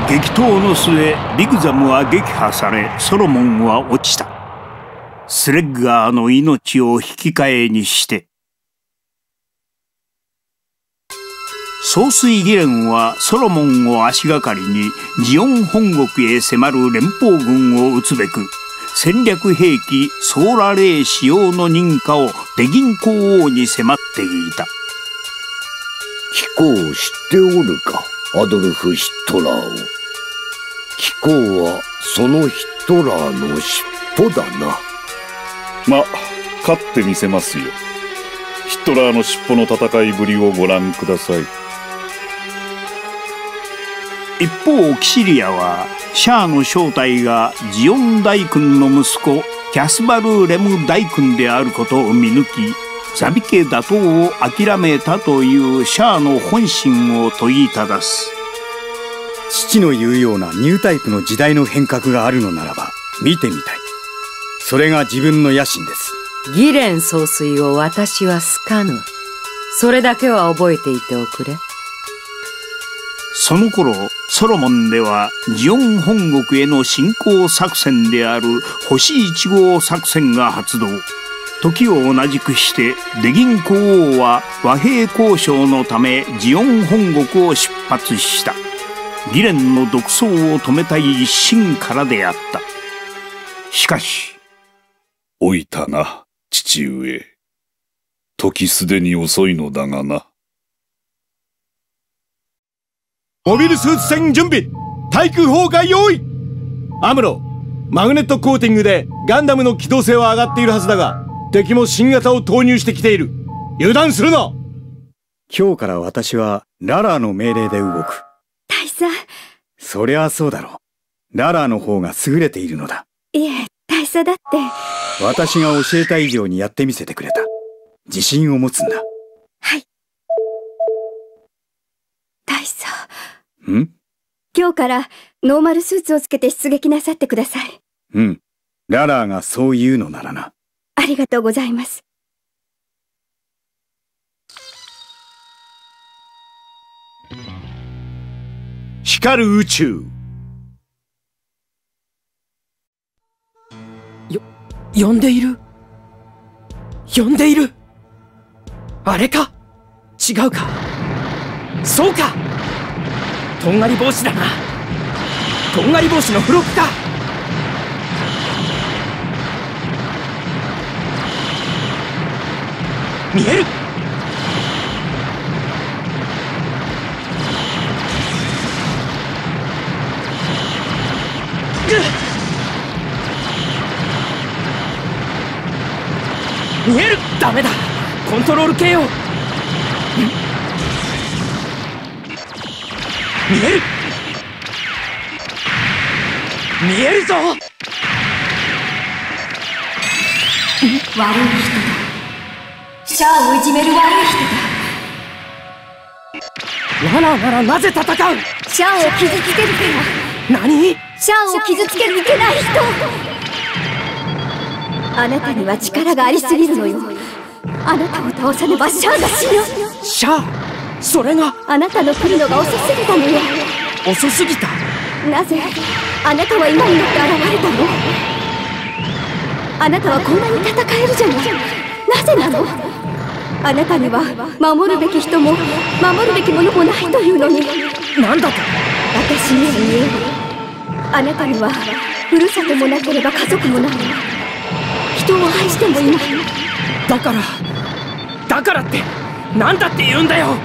激闘の末、ビグザムは撃破され、ソロモンは落ちた。スレッガーの命を引き換えにして。総帥ギレンはソロモンを足がかりにジオン本国へ迫る連邦軍を撃つべく、戦略兵器ソーラレイ使用の認可をデギン国王に迫っていた。 貴公を知っておるか、アドルフ・ヒットラーを。貴公はそのヒットラーの尻尾だな。 ま、勝ってみせますよ。ヒットラーの尻尾の戦いぶりをご覧ください。 一方キシリアはシャアの正体がジオン大君の息子キャスバル・レム大君であることを見抜き、ザビ家打倒を諦めたというシャアの本心を問いただす。 父の言うようなニュータイプの時代の変革があるのならば見てみたい。それが自分の野心です。 ギレン総帥を私は好かぬ。それだけは覚えていておくれ。 その頃ソロモンではジオン本国への侵攻作戦である星1号作戦が発動。時を同じくしてデギン国王は和平交渉のためジオン本国を出発した。ギレンの独走を止めたい一心からであった。しかし老いたな、父上。時すでに遅いのだがな。 モビルスーツ戦準備、対空砲火用意。アムロ、マグネットコーティングでガンダムの機動性は上がっているはずだが、敵も新型を投入してきている。油断するな。 今日から私はララーの命令で動く。 大佐。 そりゃそうだろう。ララーの方が優れているのだ。 いえ、大佐だって。 私が教えた以上にやってみせてくれた。自信を持つんだ。 はい。大佐。 ん？ 今日からノーマルスーツをつけて出撃なさってください。 うん。ララーがそう言うのならな。 ありがとうございます。 光る宇宙。 呼んでいる。呼んでいる。あれか。違うか。そうか。とんがり帽子だな。とんがり帽子のフロックか。見える。見える。ダメだ。コントロール系を。見える。見えるぞ。 悪い人だ。シャアをいじめる悪い人だ。ララーならなぜ戦う。 シャアを傷つけるから。何。 シャアを傷つけるいけない人。あなたには力がありすぎるのよ。あなたを倒さねばシャアが死ぬ。 シャア、それが。 あなたの来るのが遅すぎたのよ。 遅すぎた。 なぜあなたは今になって現れたの。あなたはこんなに戦えるじゃない。なぜなの。あなたには守るべき人も守るべきものもないというのに。 なんだと。 私には見える。あなたにはふるさともなければ家族もない。人を愛してもいない。 だからって何だって言うんだよ。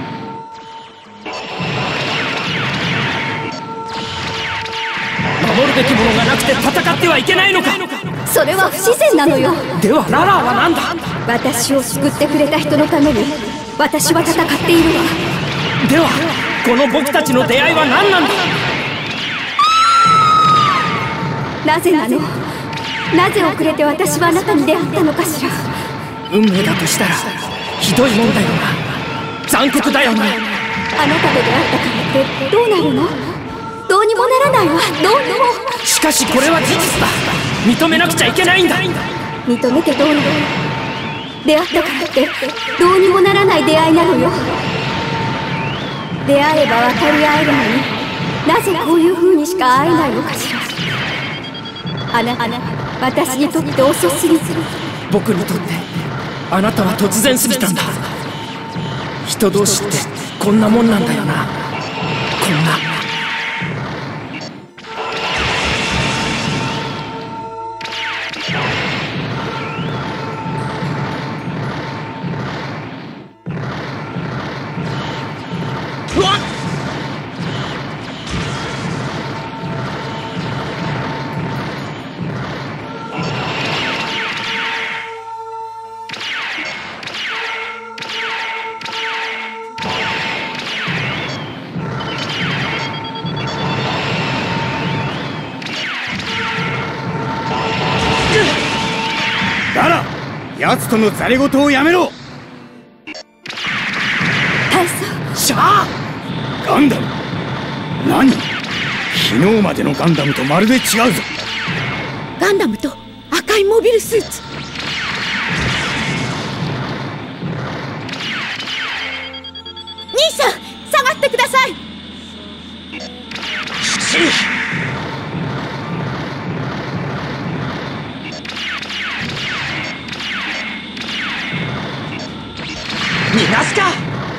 守るべきものがなくて戦ってはいけないのか。 それは不自然なのよ。 ではララーは何だ。 私を救ってくれた人のために私は戦っているわ。 ではこの僕たちの出会いは何なんだ。 なぜなの。なぜ遅れて私はあなたに出会ったのかしら。 運命だとしたらひどいもんだよな。残酷だよな。 あなたと出会ったからってどうなるの。どうにもならないわ。どうにも。 しかしこれは事実だ。認めなくちゃいけないんだ。 認めてどうにも。出会ったからってどうにもならない出会いなのよ。出会えば分かり合えるのになぜこういう風にしか会えないのかしら。私にとって遅すぎず。 僕にとってあなたは突然すぎたんだ。人同士ってこんなもんなんだよな。こんな。うわっ！ だら、奴とのざれ言をやめろ。 大佐。 シャア！ ガンダム？何？昨日までのガンダムとまるで違うぞ。 ガンダムと赤いモビルスーツ。兄さん、下がってください。 逃がすか！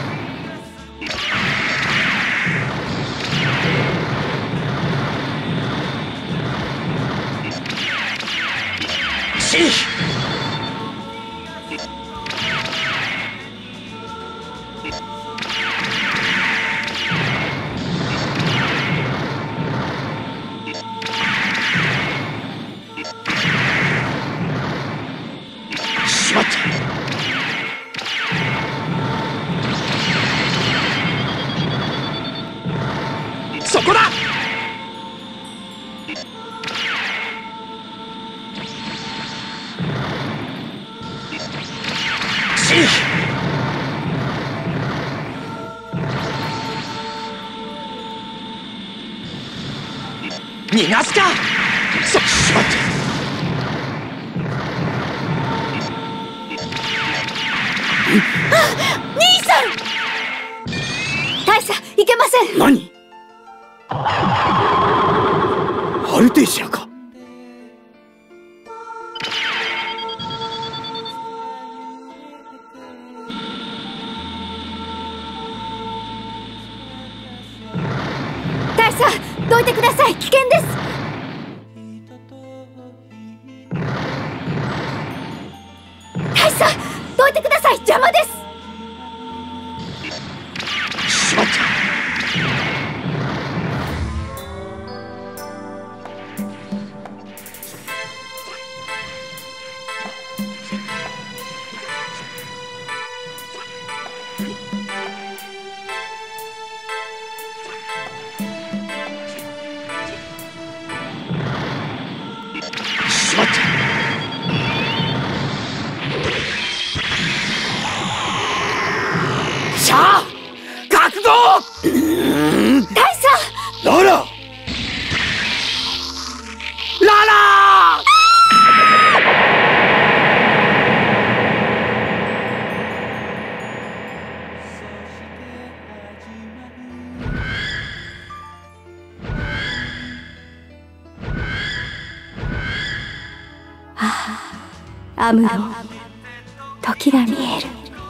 しまった。そこだ！逃がすか！しまった。 兄さん！大佐、いけません。 何？アルテーシアか？ 大佐、どいてください。危険です。大佐、どいてください。邪魔です。 しまった。しまった。シャア！覚悟！ 大佐！ ララ！ ララ！ アムロ、時が見える。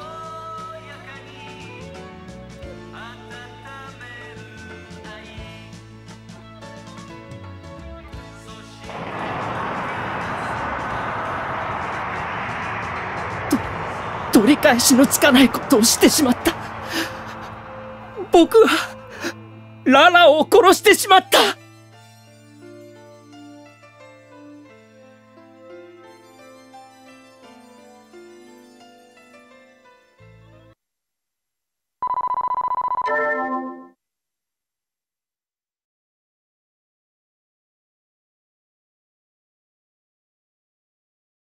取り返しのつかないことをしてしまった。僕はララを殺してしまった。